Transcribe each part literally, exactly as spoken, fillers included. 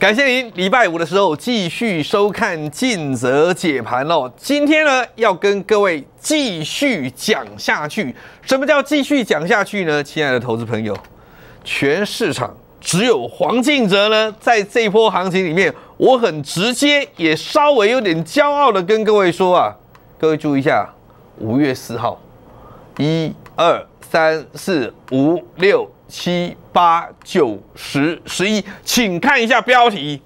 感谢您礼拜五的时候继续收看进则解盘哦。今天呢，要跟各位继续讲下去。什么叫继续讲下去呢？亲爱的投资朋友，全市场只有黄进则呢，在这一波行情里面，我很直接，也稍微有点骄傲的跟各位说啊，各位注意一下，五月四号，一二三四五六七八九十十一，请看一下标题，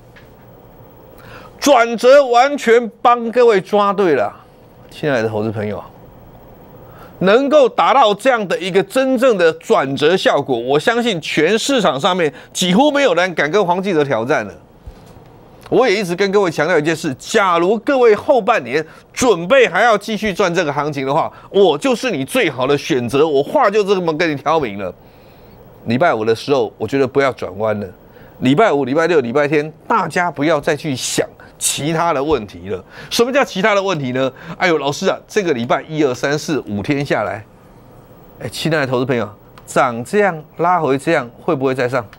转折完全帮各位抓对了，亲爱的投资朋友，能够达到这样的一个真正的转折效果，我相信全市场上面几乎没有人敢跟黄进则挑战了。我也一直跟各位强调一件事：假如各位后半年准备还要继续赚这个行情的话，我就是你最好的选择。我话就这么跟你挑明了。礼拜五的时候，我觉得不要转弯了。礼拜五、礼拜六、礼拜天，大家不要再去想其他的问题了。什么叫其他的问题呢？哎呦，老师啊，这个礼拜一二三四五天下来，哎，亲爱的投资朋友，涨这样拉回这样，会不会再上？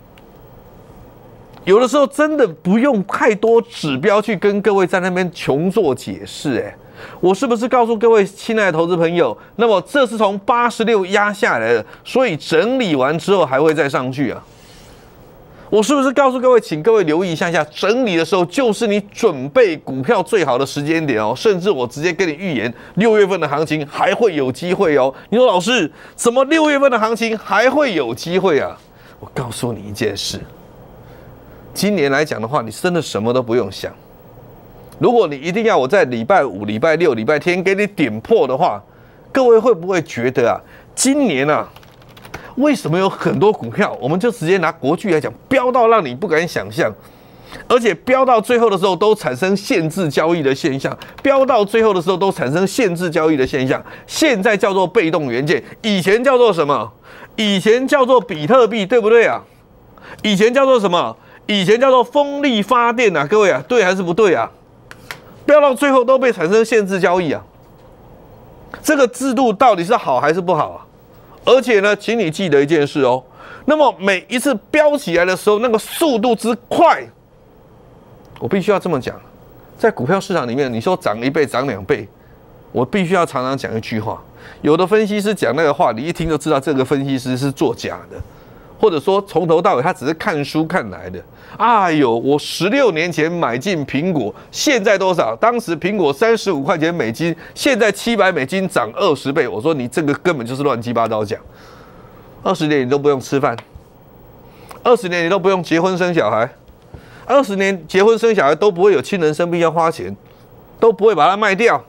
有的时候真的不用太多指标去跟各位在那边穷做解释，哎，我是不是告诉各位亲爱的投资朋友，那么这是从八十六压下来的，所以整理完之后还会再上去啊？我是不是告诉各位，请各位留意一下下，整理的时候就是你准备股票最好的时间点哦，甚至我直接跟你预言，六月份的行情还会有机会哦。你说老师，怎么六月份的行情还会有机会啊？我告诉你一件事。今年来讲的话，你真的什么都不用想。如果你一定要我在礼拜五、礼拜六、礼拜天给你点破的话，各位会不会觉得啊，今年啊，为什么有很多股票，我们就直接拿国巨来讲，飙到让你不敢想象，而且飙到最后的时候都产生限制交易的现象，飙到最后的时候都产生限制交易的现象。现在叫做被动元件，以前叫做什么？以前叫做比特币，对不对啊？以前叫做什么？以前叫做风力发电啊，各位啊，对还是不对啊？飙到最后都被产生限制交易啊，这个制度到底是好还是不好啊？而且呢，请你记得一件事哦，那么每一次飙起来的时候，那个速度之快，我必须要这么讲，在股票市场里面，你说涨一倍、涨两倍，我必须要常常讲一句话，有的分析师讲那个话，你一听就知道这个分析师是作假的。或者说从头到尾他只是看书看来的。哎呦，我十六年前买进苹果，现在多少？当时苹果三十五块钱美金，现在七百美金，涨二十倍。我说你这个根本就是乱七八糟讲。二十年你都不用吃饭，二十年你都不用结婚生小孩，二十年结婚生小孩都不会有亲人生病要花钱，都不会把它卖掉。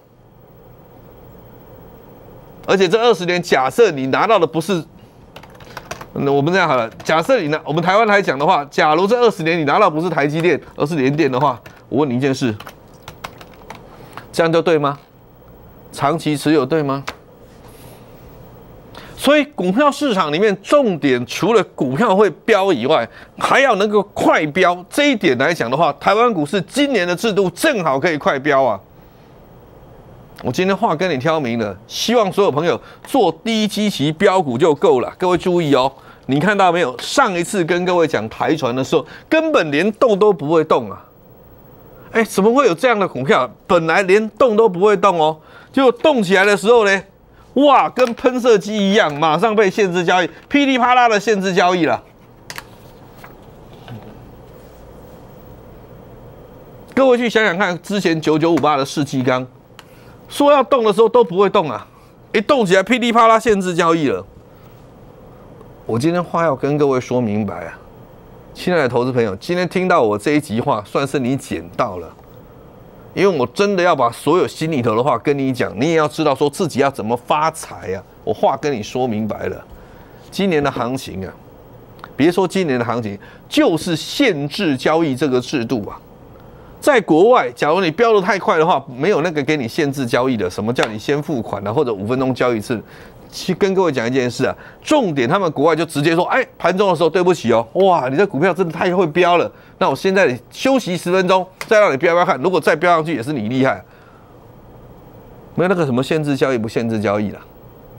而且这二十年，假设你拿到的不是。那我们这样好了，假设你拿我们台湾来讲的话，假如这二十年你拿到不是台积电，而是联电的话，我问你一件事，这样就对吗？长期持有对吗？所以股票市场里面重点除了股票会飙以外，还要能够快飙。这一点来讲的话，台湾股市今年的制度正好可以快飙啊。我今天话跟你挑明了，希望所有朋友做低基期标股就够了。各位注意哦，你看到没有？上一次跟各位讲台船的时候，根本连动都不会动啊！哎，怎么会有这样的股票？本来连动都不会动哦，结果动起来的时候呢，哇，跟喷射机一样，马上被限制交易，噼里啪啦的限制交易了。各位去想想看，之前九九五八的世纪钢。说要动的时候都不会动啊，一动起来噼里啪啦限制交易了。我今天话要跟各位说明白啊，亲爱的投资朋友，今天听到我这一集话，算是你捡到了，因为我真的要把所有心里头的话跟你讲，你也要知道说自己要怎么发财啊。我话跟你说明白了，今年的行情啊，别说今年的行情，就是限制交易这个制度啊。在国外，假如你飙得太快的话，没有那个给你限制交易的，什么叫你先付款啊，或者五分钟交易一次。去跟各位讲一件事啊，重点他们国外就直接说，哎，盘中的时候对不起哦，哇，你这股票真的太会飙了，那我现在休息十分钟，再让你飙飙看，如果再飙上去也是你厉害，没有那个什么限制交易不限制交易啦，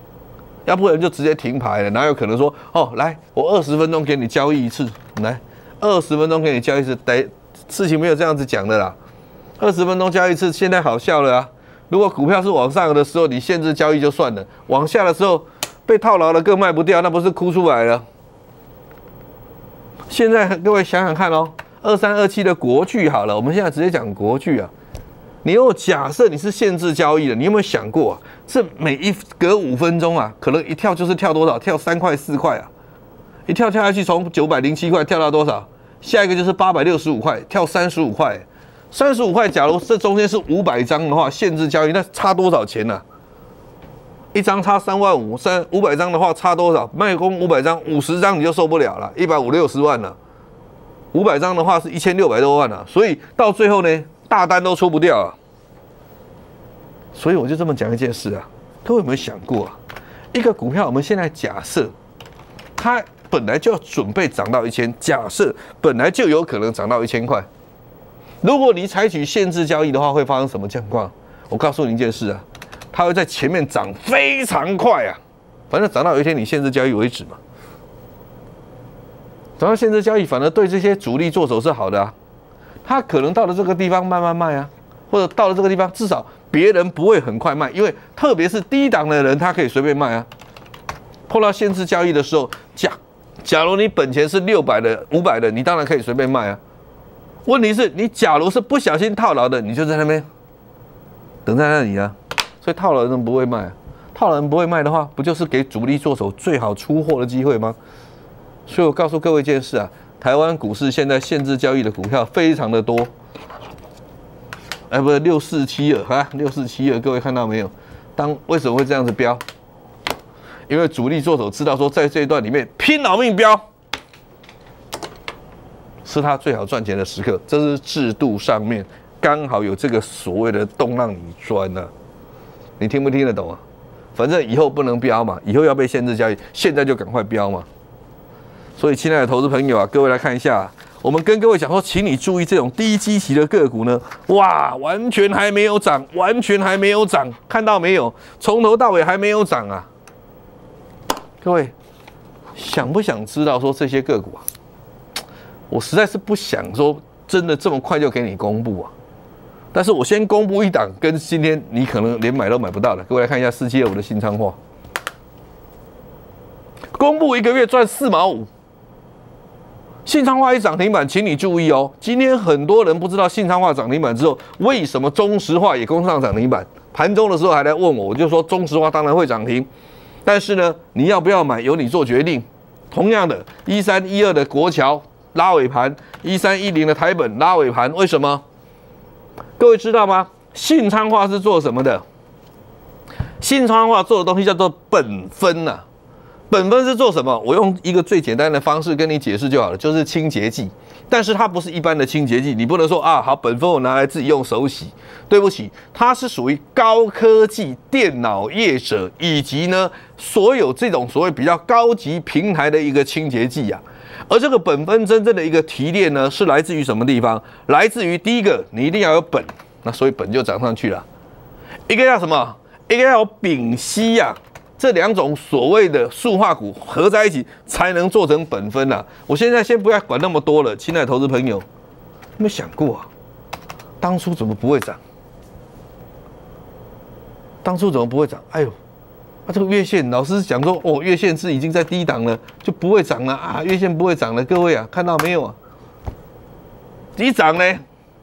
要不然就直接停牌了，哪有可能说，哦，来，我二十分钟给你交易一次，来。 二十分钟给你交易一次，得事情没有这样子讲的啦。二十分钟交易一次，现在好笑了啊！如果股票是往上的时候，你限制交易就算了；往下的时候被套牢了更卖不掉，那不是哭出来了？现在各位想想看哦，二三二七的国巨好了，我们现在直接讲国巨啊。你如果假设你是限制交易的，你有没有想过啊？这每一隔五分钟啊，可能一跳就是跳多少？跳三块四块啊！一跳跳下去，从九百零七块跳到多少？下一个就是八百六十五块，跳三十五块。三十五块，假如这中间是五百张的话，限制交易那差多少钱呢、啊？一张差三万五，三五百张的话差多少？卖空五百张，五十张你就受不了了，一百五六十万了。五百张的话是一千六百多万了，所以到最后呢，大单都出不掉啊。所以我就这么讲一件事啊，各位有没有想过啊？一个股票，我们现在假设它本来就要准备涨到一千，假设本来就有可能涨到一千块。如果你采取限制交易的话，会发生什么情况？我告诉你一件事啊，它会在前面涨非常快啊，反正涨到有一天你限制交易为止嘛。涨到限制交易，反而对这些主力做手是好的啊。它可能到了这个地方慢慢卖啊，或者到了这个地方，至少别人不会很快卖，因为特别是低档的人，他可以随便卖啊。碰到限制交易的时候，假假如你本钱是六百的、五百的，你当然可以随便卖啊。问题是你假如是不小心套牢的，你就在那边等在那里啊。所以套牢的人不会卖、啊，套牢人不会卖的话，不就是给主力做手最好出货的机会吗？所以我告诉各位一件事啊，台湾股市现在限制交易的股票非常的多。哎，不是六四七二啊，六四七二，各位看到没有？当为什么会这样子标？因为主力做手知道说，在这一段里面拼老命标。是他最好赚钱的时刻，这是制度上面刚好有这个所谓的洞让你钻呢、啊，你听不听得懂啊？反正以后不能标嘛，以后要被限制交易，现在就赶快标嘛。所以，亲爱的投资朋友啊，各位来看一下，我们跟各位讲说，请你注意这种低基期的个股呢，哇，完全还没有涨，完全还没有涨，看到没有？从头到尾还没有涨啊！各位想不想知道说这些个股啊？我实在是不想说真的这么快就给你公布啊，但是我先公布一档，跟今天你可能连买都买不到的。各位来看一下四七二五的信昌化，公布一个月赚四毛五。信昌化一涨停板，请你注意哦，今天很多人不知道信昌化涨停板之后，为什么中石化也攻上涨停板？盘中的时候还来问我，我就说中石化当然会涨停，但是呢，你要不要买由你做决定。同样的，一三一二的国桥。拉尾盘，一三一零的台本拉尾盘，为什么？各位知道吗？信昌化是做什么的？信昌化做的东西叫做本分呐、啊。本分是做什么？我用一个最简单的方式跟你解释就好了，就是清洁剂。但是它不是一般的清洁剂，你不能说啊，好，本分我拿来自己用手洗。对不起，它是属于高科技电脑业者以及呢所有这种所谓比较高级平台的一个清洁剂啊。而这个本分真正的一个提炼呢，是来自于什么地方？来自于第一个，你一定要有本，那所以本就涨上去了。一个叫什么？一个要有丙烯呀，这两种所谓的塑化股合在一起，才能做成本分啊。我现在先不要管那么多了，亲爱的投资朋友，有没有想过啊？当初怎么不会涨？当初怎么不会涨？哎呦！啊，这个月线，老师讲说，哦，月线是已经在低档了，就不会涨了啊，月线不会涨了，各位啊，看到没有啊？一涨呢，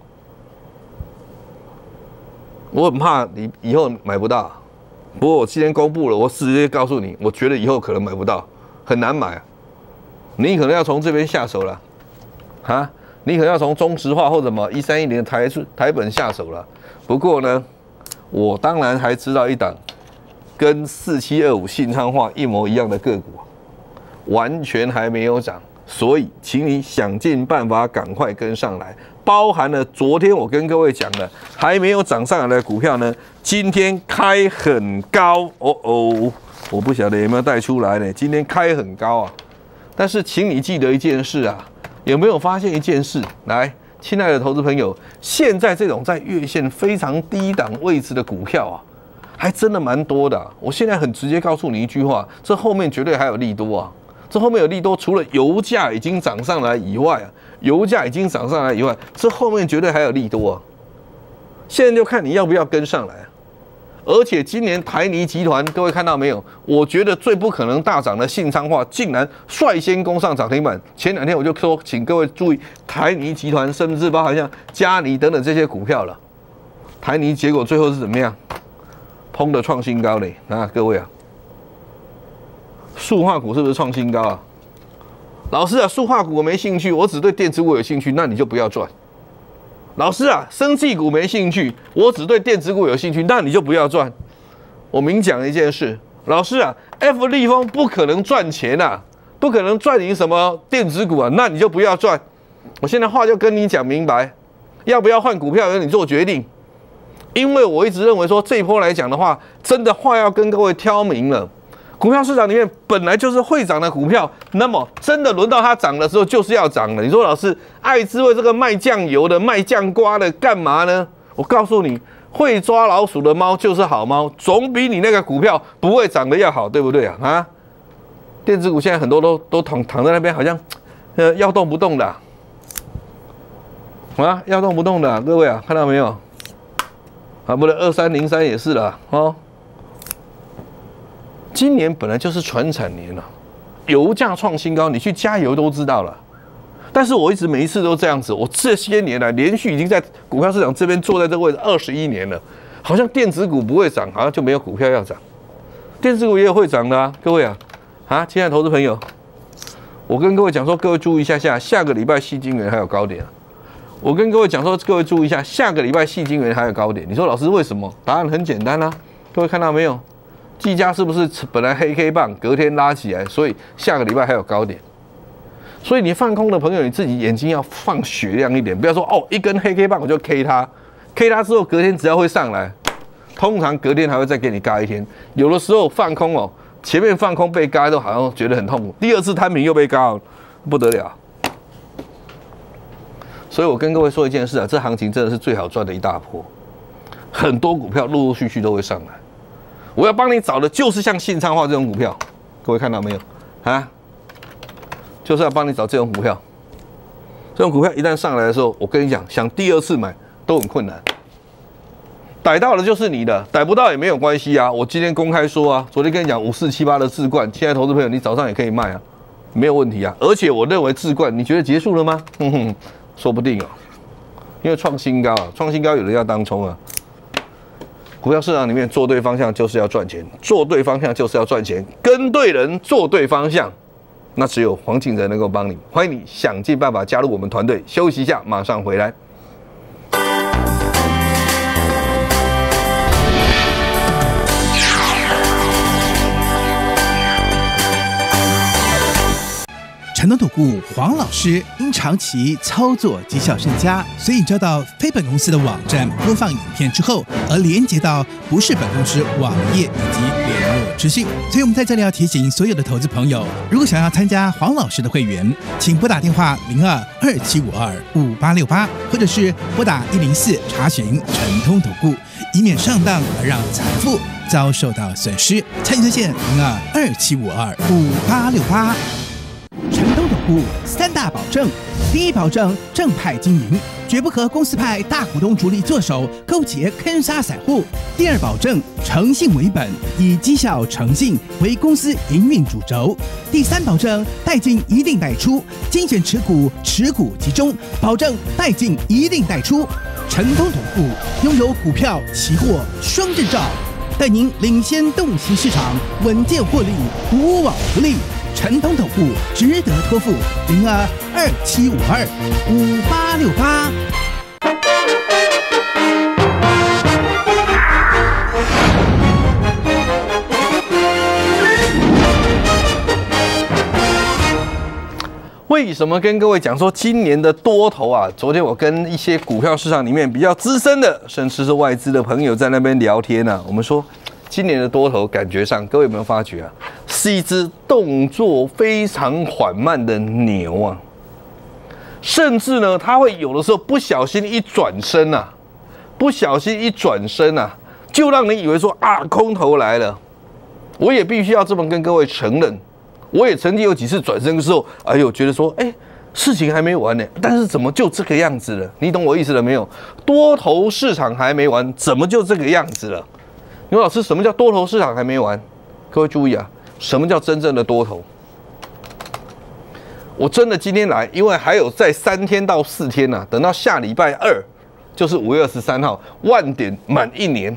我很怕你以后买不到。不过我今天公布了，我直接告诉你，我觉得以后可能买不到，很难买、啊。你可能要从这边下手了，啊，你可能要从中石化或者什么一三一零的台台本下手了。不过呢，我当然还知道一档。跟四七二五信昌化一模一样的个股，完全还没有涨，所以请你想尽办法赶快跟上来。包含了昨天我跟各位讲的还没有涨上来的股票呢，今天开很高哦哦，我不晓得有没有带出来呢？今天开很高啊，但是请你记得一件事啊，有没有发现一件事？来，亲爱的投资朋友，现在这种在月线非常低档位置的股票啊。还真的蛮多的、啊，我现在很直接告诉你一句话，这后面绝对还有利多啊！这后面有利多，除了油价已经涨上来以外啊， 油价已经涨上来以外，这后面绝对还有利多啊。现在就看你要不要跟上来。而且今年台泥集团，各位看到没有？我觉得最不可能大涨的信昌化，竟然率先攻上涨停板。前两天我就说，请各位注意台泥集团，甚至包含像嘉泥等等这些股票了。台泥结果最后是怎么样？砰的创新高嘞！啊，各位啊，塑化股是不是创新高啊？老师啊，塑化股我没兴趣，我只对电子股有兴趣，那你就不要赚。老师啊，生技股没兴趣，我只对电子股有兴趣，那你就不要赚。我明讲一件事，老师啊 ，F 利丰不可能赚钱啊，不可能赚赢什么电子股啊，那你就不要赚。我现在话就跟你讲明白，要不要换股票由你做决定。因为我一直认为说这一波来讲的话，真的话要跟各位挑明了。股票市场里面本来就是会涨的股票，那么真的轮到它涨的时候，就是要涨了。你说老师，爱滋味这个卖酱油的、卖酱瓜的干嘛呢？我告诉你，会抓老鼠的猫就是好猫，总比你那个股票不会涨的要好，对不对啊？啊，电子股现在很多都都躺躺在那边，好像呃要动不动的啊，啊要动不动的啊，各位啊，看到没有？啊，不对，二三零三也是了哦。今年本来就是传产年了，油价创新高，你去加油都知道了。但是我一直每一次都这样子，我这些年来连续已经在股票市场这边坐在这个位置二十一年了，好像电子股不会涨，好像就没有股票要涨。电子股也有会涨的啊，各位啊，啊，亲爱的投资朋友，我跟各位讲说，各位注意一下下，下个礼拜矽晶圆还有高点啊。我跟各位讲说，各位注意一下，下个礼拜矽晶圆还有高点。你说老师为什么？答案很简单啊，各位看到没有？技嘉是不是本来黑 K 棒，隔天拉起来，所以下个礼拜还有高点。所以你放空的朋友，你自己眼睛要放雪亮一点，不要说哦一根黑 K 棒我就 K 它 ，K 它之后隔天只要会上来，通常隔天还会再给你嘎一天。有的时候放空哦，前面放空被嘎都好像觉得很痛苦，第二次摊平又被嘎，不得了。所以我跟各位说一件事啊，这行情真的是最好赚的一大波，很多股票陆陆续续都会上来。我要帮你找的就是像信昌化这种股票，各位看到没有啊？就是要帮你找这种股票。这种股票一旦上来的时候，我跟你讲，想第二次买都很困难。逮到了就是你的，逮不到也没有关系啊。我今天公开说啊，昨天跟你讲五四七八的智冠，亲爱的投资朋友，你早上也可以卖啊，没有问题啊。而且我认为智冠，你觉得结束了吗？哼哼，说不定哦，因为创新高啊，创新高有人要当冲啊。股票市场里面做对方向就是要赚钱，做对方向就是要赚钱，跟对人做对方向，那只有黄敬仁能够帮你。欢迎你想尽办法加入我们团队。休息一下，马上回来。 陈东投顾黄老师因长期操作绩效甚佳，所以遭到非本公司的网站播放影片之后，而连接到不是本公司网页以及联络资讯。所以我们在这里要提醒所有的投资朋友，如果想要参加黄老师的会员，请拨打电话零二二七五二五八六八，或者是拨打一零四查询陈通投顾，以免上当而让财富遭受到损失。参与热线零二二七五二五八六八。陈东投顾三大保证：第一，保证正派经营，绝不和公司派大股东主力做手，勾结坑杀散户；第二，保证诚信为本，以绩效诚信为公司营运主轴；第三，保证带进一定带出，精选持股，持股集中，保证带进一定带出。陈东投顾拥有股票、期货双证照，带您领先洞悉市场，稳健获利，无往不利。陈通投顾值得托付，零二二七五二五八六八。 为什么跟各位讲说今年的多头啊？昨天我跟一些股票市场里面比较资深的，甚至是外资的朋友在那边聊天啊，我们说今年的多头感觉上，各位有没有发觉啊？是一只动作非常缓慢的牛啊，甚至呢，它会有的时候不小心一转身啊，不小心一转身啊，就让你以为说啊，空头来了。我也必须要这么跟各位承认，我也曾经有几次转身的时候，哎呦，觉得说，哎， 事情还没完呢，但是怎么就这个样子了？你懂我意思了没有？多头市场还没完，怎么就这个样子了？牛老师，什么叫多头市场还没完？各位注意啊，什么叫真正的多头？我真的今天来，因为还有在三天到四天呐、啊，等到下礼拜二，就是五月二十三号，万点满一年，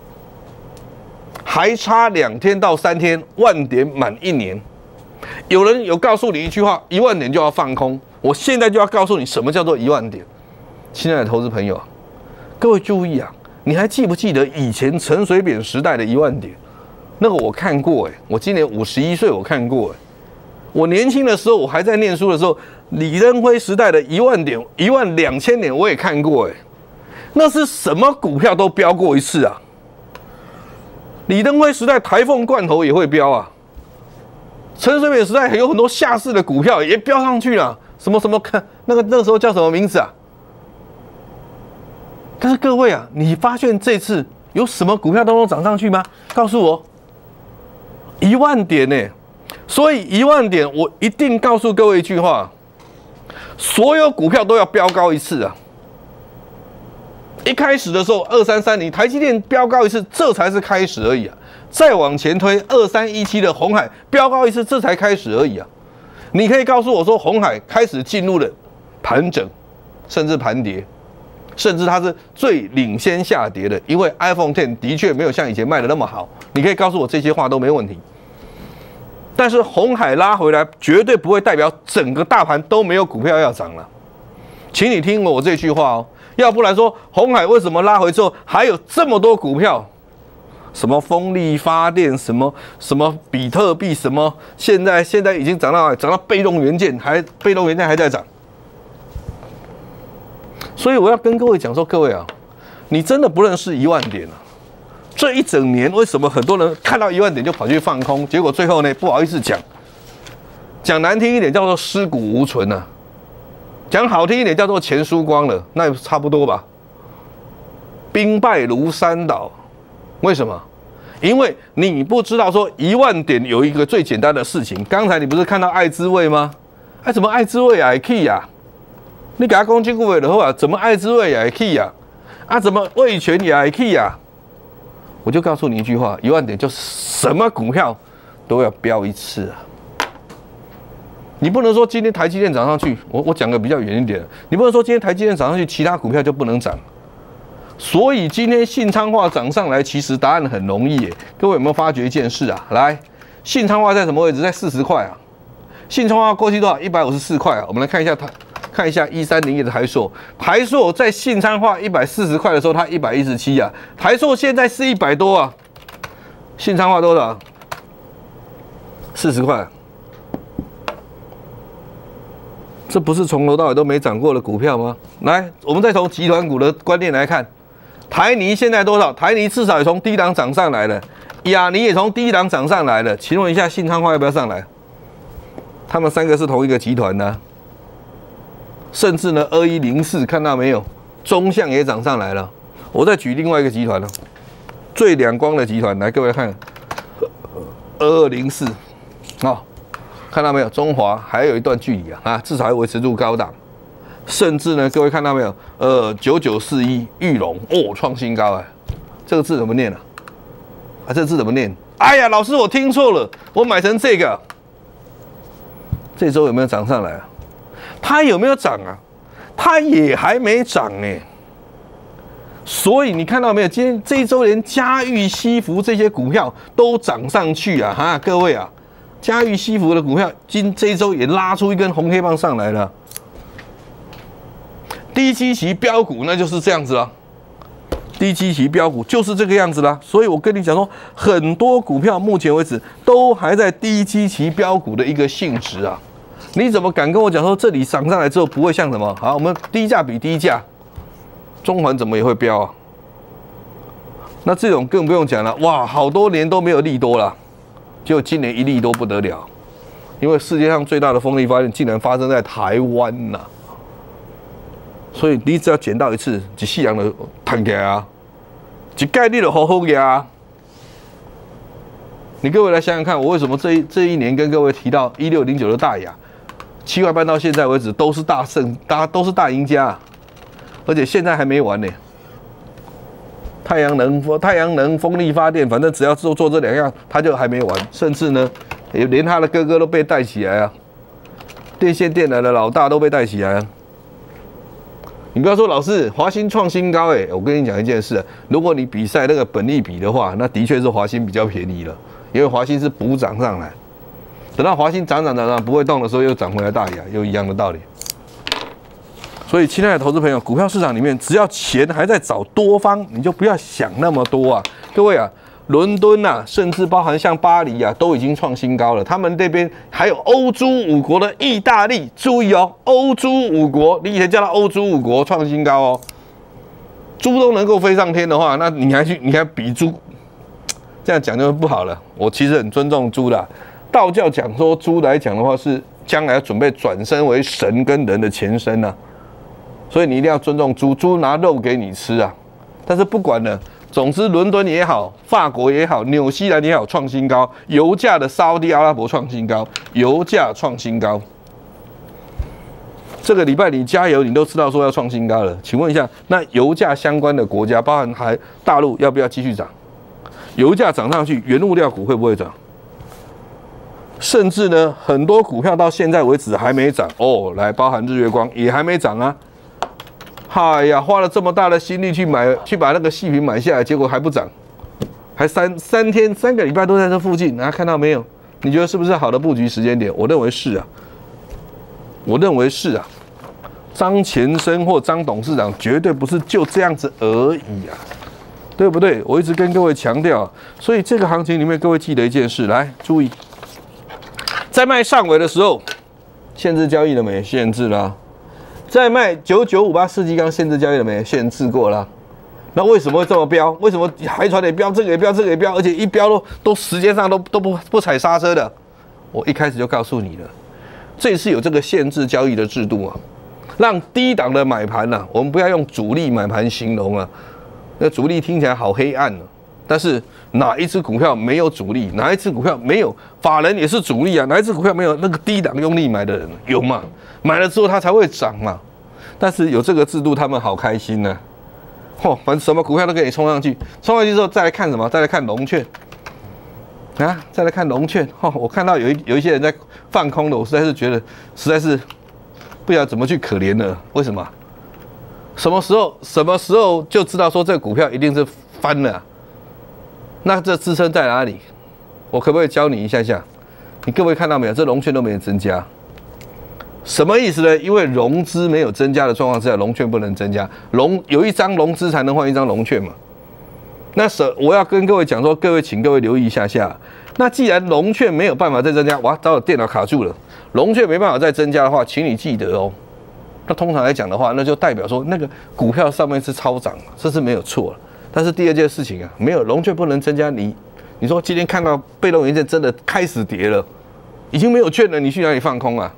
还差两天到三天，万点满一年。有人有告诉你一句话，一万点就要放空。我现在就要告诉你，什么叫做一万点。亲爱的投资朋友，各位注意啊，你还记不记得以前陈水扁时代的一万点？那个我看过哎、欸，我今年五十一岁，我看过哎、欸。我年轻的时候，我还在念书的时候，李登辉时代的一万点、一万两千点，我也看过哎、欸。那是什么股票都飙过一次啊？李登辉时代台凤罐头也会飙啊。陈水扁时代有很多下市的股票也飙上去了，什么什么看那个那个时候叫什么名字啊？但是各位啊，你发现这次有什么股票都能涨上去吗？告诉我，一万点呢、欸？所以一万点，我一定告诉各位一句话：所有股票都要飙高一次啊！一开始的时候，二三三零台积电飙高一次，这才是开始而已啊！再往前推，二三一七的鸿海飙高一次，这才开始而已啊！你可以告诉我说，鸿海开始进入了盘整，甚至盘跌，甚至它是最领先下跌的，因为 iPhone 十的确没有像以前卖的那么好。你可以告诉我这些话都没问题。但是鸿海拉回来，绝对不会代表整个大盘都没有股票要涨了。请你听我这句话哦，要不然说鸿海为什么拉回之后还有这么多股票？什么风力发电，什么什么比特币，什么现在现在已经涨到涨到被动元件，还被动元件还在涨。所以我要跟各位讲说，各位啊，你真的不认识一万点啊！这一整年为什么很多人看到一万点就跑去放空，结果最后呢不好意思讲，讲难听一点叫做尸骨无存啊，讲好听一点叫做钱输光了，那也差不多吧。兵败如山倒。为什么？因为你不知道说一万点有一个最简单的事情。刚才你不是看到爱滋味吗？哎，怎么爱滋味也可以呀？你给他攻击过的话，怎么爱滋味也可以呀？啊，怎么味全也可以呀？我就告诉你一句话：一万点就是什么股票都要飙一次啊！你不能说今天台积电涨上去，我我讲个比较远一点，你不能说今天台积电涨上去，其他股票就不能涨。所以今天信昌化涨上来，其实答案很容易耶。各位有没有发觉一件事啊？来，信昌化在什么位置？在四十块啊。信昌化过去多少？一百五十四块啊。我们来看一下它，看一下一三零一的台塑。台塑在信昌化一百四十块的时候，它一百一十七啊。台塑现在是一百多啊。信昌化多少？四十块。这不是从头到尾都没涨过的股票吗？来，我们再从集团股的观念来看。台泥现在多少？台泥至少也从低档涨上来了，亚泥也从低档涨上来了。请问一下，信昌化要不要上来？他们三个是同一个集团的、啊，甚至呢，二一零四看到没有？中象也涨上来了。我再举另外一个集团了，最两光的集团，来各位看，二二零四，好，看到没有？中华还有一段距离啊，啊，至少还维持住高档。甚至呢，各位看到没有？呃，九九四一玉龙哦，创新高哎，这个字怎么念啊？啊，这个字怎么念？哎呀，老师我听错了，我买成这个。这周有没有涨上来啊？它有没有涨啊？它也还没涨哎。所以你看到没有？今天这一周连嘉裕、西服这些股票都涨上去啊！哈，各位啊，嘉裕、西服的股票今这一周也拉出一根红黑棒上来了。低基期标股那就是这样子啦，低基期标股就是这个样子啦。所以我跟你讲说，很多股票目前为止都还在低基期标股的一个性质啊。你怎么敢跟我讲说这里涨上来之后不会像什么？好，我们低价比低价，中环怎么也会飙啊？那这种更不用讲了，哇，好多年都没有利多了，结果今年一利多不得了，因为世界上最大的风力发电竟然发生在台湾呐、啊。所以你只要捡到一次，一世人就弹起来啊，一概你就好好呀。你各位来想想看，我为什么这一这一年跟各位提到一六零九的大雅， 七块半到现在为止都是大胜，大家都是大赢家、啊，而且现在还没完呢。太阳能、太阳能、风力发电，反正只要做做这两样，他就还没完。甚至呢，也连他的哥哥都被带起来啊，电线电缆的老大都被带起来啊。你不要说老师，华兴创新高，哎，我跟你讲一件事、啊，如果你比赛那个本益比的话，那的确是华兴比较便宜了，因为华兴是补涨上来，等到华兴涨涨涨涨不会动的时候，又涨回来大牙，又一样的道理。所以，亲爱的投资朋友，股票市场里面，只要钱还在找多方，你就不要想那么多啊！各位啊，伦敦啊，甚至包含像巴黎啊，都已经创新高了。他们那边还有欧洲五国的意大利，注意哦，欧洲五国，你以前叫它欧洲五国创新高哦。猪都能够飞上天的话，那你还去，你还比猪？这样讲就不好了。我其实很尊重猪的，道教讲说猪来讲的话，是将来准备转身为神跟人的前身呐、啊。所以你一定要尊重猪，猪拿肉给你吃啊！但是不管了，总之伦敦也好，法国也好，纽西兰也好，创新高，油价的沙特阿拉伯创新高，油价创新高。这个礼拜你加油，你都知道说要创新高了。请问一下，那油价相关的国家，包含还大陆，要不要继续涨？油价涨上去，原物料股会不会涨？甚至呢，很多股票到现在为止还没涨哦，来，包含日月光也还没涨啊。哎呀，花了这么大的心力去买，去把那个细品买下来，结果还不涨，还三三天三个礼拜都在这附近，大家看到没有？你觉得是不是好的布局时间点？我认为是啊，我认为是啊。张前生或张董事长绝对不是就这样子而已啊，对不对？我一直跟各位强调，所以这个行情里面，各位记得一件事，来注意，在卖上尾的时候，限制交易了没？限制了、啊。在卖九九五八世纪钢限制交易了没？限制过了。那为什么会这么飙？为什么海船也飙，这个也飙，这个也飙，而且一飙都都时间上都都不不踩刹车的？我一开始就告诉你了，这是有这个限制交易的制度啊，让低档的买盘啊，我们不要用主力买盘形容啊，那主力听起来好黑暗啊。但是哪一只股票没有主力？哪一只股票没有法人也是主力啊？哪一只股票没有那个低档用力买的人？有嘛？买了之后它才会涨嘛。但是有这个制度，他们好开心呢、啊。嚯，反正什么股票都可以冲上去，冲上去之后再来看什么？再来看龙券啊，再来看龙券。嚯，我看到有一有一些人在放空的，我实在是觉得实在是不知道怎么去可怜了。为什么？什么时候什么时候就知道说这个股票一定是翻了、啊？那这支撑在哪里？我可不可以教你一下下？你各位看到没有？这融券都没有增加，什么意思呢？因为融资没有增加的状况之下，融券不能增加。融有一张融资才能换一张融券嘛。那是我要跟各位讲说，各位请各位留意一下下。那既然融券没有办法再增加，哇，糟了，电脑卡住了。融券没办法再增加的话，请你记得哦。那通常来讲的话，那就代表说那个股票上面是超涨，这是没有错了。但是第二件事情啊，没有融券不能增加，你你说今天看到被动元件真的开始跌了，已经没有券了，你去哪里放空啊？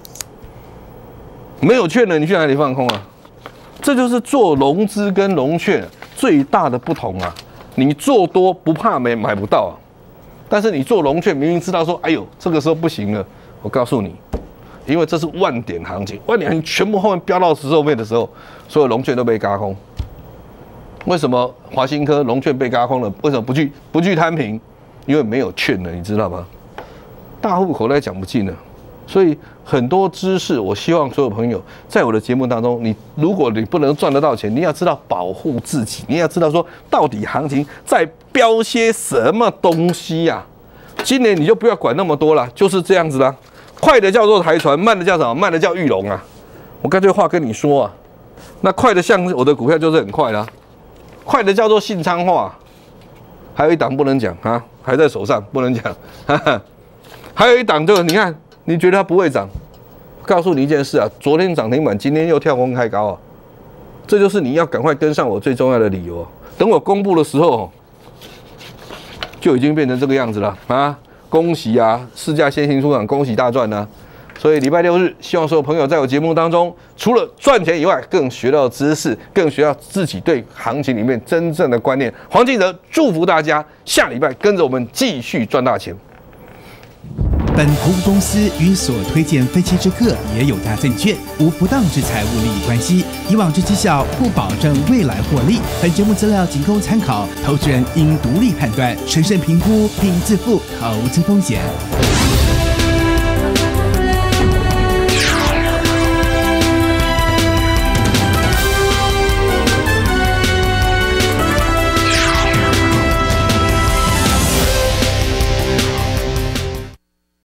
没有券了，你去哪里放空啊？这就是做融资跟融券最大的不同啊！你做多不怕没买不到啊，但是你做融券明明知道说，哎呦，这个时候不行了，我告诉你，因为这是万点行情，万点行情全部后面飙到十周面的时候，所有融券都被轧空。为什么华新科融券被轧空了？为什么不去不去摊平？因为没有券了，你知道吗？大户口袋讲不进了，所以很多知识，我希望所有朋友在我的节目当中，你如果你不能赚得到钱，你要知道保护自己，你要知道说到底行情在飙些什么东西呀、啊？今年你就不要管那么多了，就是这样子啦。快的叫做台船，慢的叫什么？慢的叫裕隆啊！我干脆话跟你说啊，那快的像我的股票就是很快啦。快的叫做信昌化，还有一档不能讲啊，还在手上不能讲，哈哈。还有一档就你看，你觉得它不会涨？告诉你一件事啊，昨天涨停板，今天又跳空开高啊，这就是你要赶快跟上我最重要的理由、啊。等我公布的时候，就已经变成这个样子了啊！恭喜啊，市价先行出场，恭喜大赚啊！所以礼拜六日，希望所有朋友在我节目当中，除了赚钱以外，更学到知识，更学到自己对行情里面真正的观念。黄敬哲祝福大家，下礼拜跟着我们继续赚大钱。 本投顾公司与所推荐分期之客也有价证券，无不当之财务利益关系。以往之绩效不保证未来获利。本节目资料仅供参考，投资人应独立判断、审慎评估并自负投资风险。